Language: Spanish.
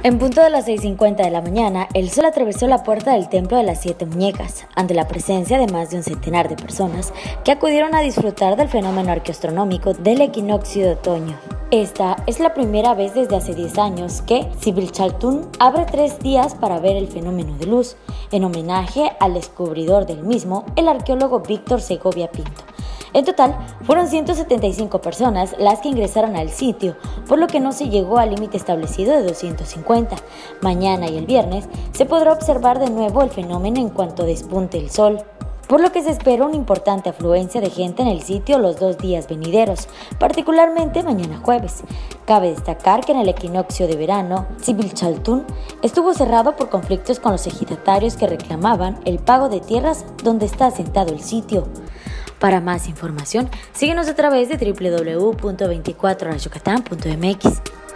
En punto de las 6:50 de la mañana, el sol atravesó la puerta del Templo de las Siete Muñecas, ante la presencia de más de un centenar de personas que acudieron a disfrutar del fenómeno arqueoastronómico del equinoccio de otoño. Esta es la primera vez desde hace 10 años que Sibiraltún abre 3 días para ver el fenómeno de luz, en homenaje al descubridor del mismo, el arqueólogo Víctor Segovia Pinto. En total, fueron 175 personas las que ingresaron al sitio, por lo que no se llegó al límite establecido de 250. Mañana y el viernes se podrá observar de nuevo el fenómeno en cuanto despunte el sol, por lo que se espera una importante afluencia de gente en el sitio los 2 días venideros, particularmente mañana jueves. Cabe destacar que en el equinoccio de verano, Sibiraltún estuvo cerrado por conflictos con los ejidatarios que reclamaban el pago de tierras donde está asentado el sitio. Para más información, síguenos a través de www.24horasyucatán.mx.